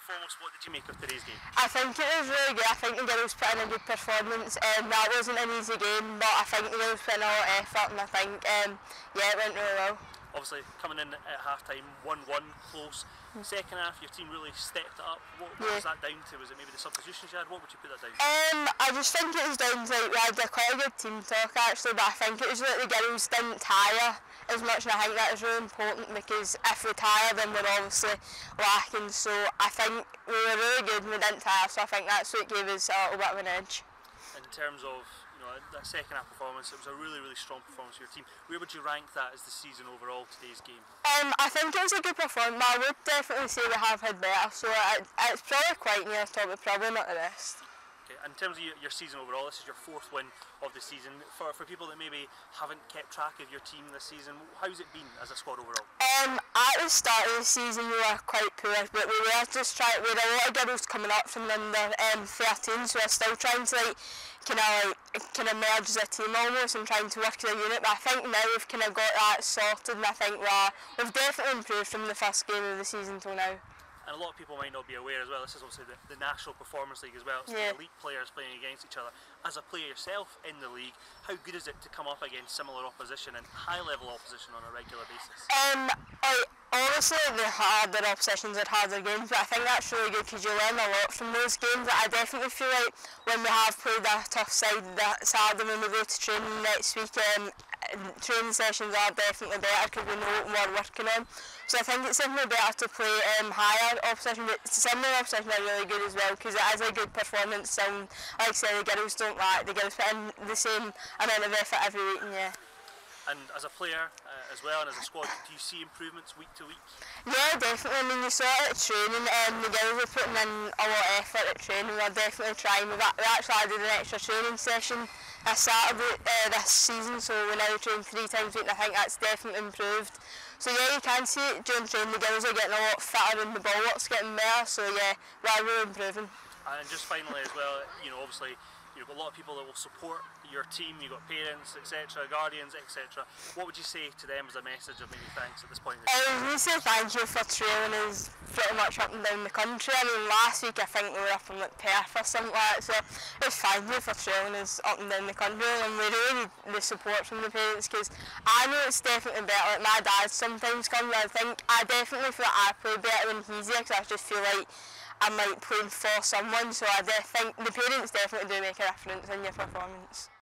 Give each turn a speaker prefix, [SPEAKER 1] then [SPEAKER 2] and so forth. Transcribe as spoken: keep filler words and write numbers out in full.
[SPEAKER 1] foremost, what did you make of today's game?
[SPEAKER 2] I think it was really good. I think the girls put in a good performance. Um, that wasn't an easy game, but I think the girls put in a lot of effort, and I think um, yeah, it went really well.
[SPEAKER 1] Obviously, coming in at half time, one one, close. Second half, your team really stepped it up. What, what
[SPEAKER 2] yeah.
[SPEAKER 1] was that down to? Was it maybe the substitutions you had? What would you put that down to?
[SPEAKER 2] Um, I just think it was down to, like, we had a quite a good team talk actually, but I think it was that the girls didn't tire as much, and I think that was really important, because if we tire then we're obviously lacking. So I think we were really good and we didn't tire, so I think that's what gave us a little bit of an edge.
[SPEAKER 1] In terms of, you know, that second half performance, it was a really, really strong performance for your team. Where would you rank that as the season overall, today's game?
[SPEAKER 2] Um, I think it was a good performance, but I would definitely say we have had better, so it, it's probably quite near the top, but probably not the best.
[SPEAKER 1] Okay, in terms of your, your season overall, this is your fourth win of the season. For, for people that maybe haven't kept track of your team this season, how's it been as a squad overall?
[SPEAKER 2] Um, at the start of the season we were quite poor, but we were just trying, we had a lot of girls coming up from under um, thirteen, so we're still trying to like kind of like kind of merge as a team almost and trying to work as a unit, but I think now we've kind of got that sorted, and I think we're, we've definitely improved from the first game of the season till now.
[SPEAKER 1] And a lot of people might not be aware as well, this is obviously the, the National Performance League as well, it's
[SPEAKER 2] yeah.
[SPEAKER 1] the elite players playing against each other. As a player yourself in the league, how good is it to come up against similar opposition and high level opposition on a regular basis?
[SPEAKER 2] Um, I, obviously the harder oppositions are harder games, but I think that's really good because you learn a lot from those games. I definitely feel like when we have played a tough side that Saturday when we go to training next week, um, training sessions are definitely better because we know what we're working on. So I think it's definitely better to play um, higher opposition, but similar opposition are really good as well because it is a good performance. And like I say, the girls don't lack, the girls put in the same amount of effort every week, and yeah.
[SPEAKER 1] And as a player uh, as well and as a squad, do you see improvements week to week?
[SPEAKER 2] Yeah, definitely. I mean, you saw it at training, um, the girls were putting in a lot of effort at training. We're definitely trying. We've actually added an extra training session this Saturday uh, this season, so we now train three times a week, and I think that's definitely improved. So yeah, you can see it during training, the girls are getting a lot fitter and the ball work's getting better, so yeah, we're really improving.
[SPEAKER 1] And just finally as well, you know, obviously you've got a lot of people that will support your team, you've got parents, et cetera, guardians, et cetera. What would you say to them as a message of maybe thanks at this point?
[SPEAKER 2] I was going to say thank you for training us pretty much up and down the country. I mean, last week I think we were up in like Perth or something like that, so it's thank you for training us up and down the country, and we really need the support from the parents because I know it's definitely better. Like my dad sometimes comes, and I think I definitely feel like I play better when he's there because I just feel like I'm like playing for someone, so I think the parents definitely do make a difference in your performance.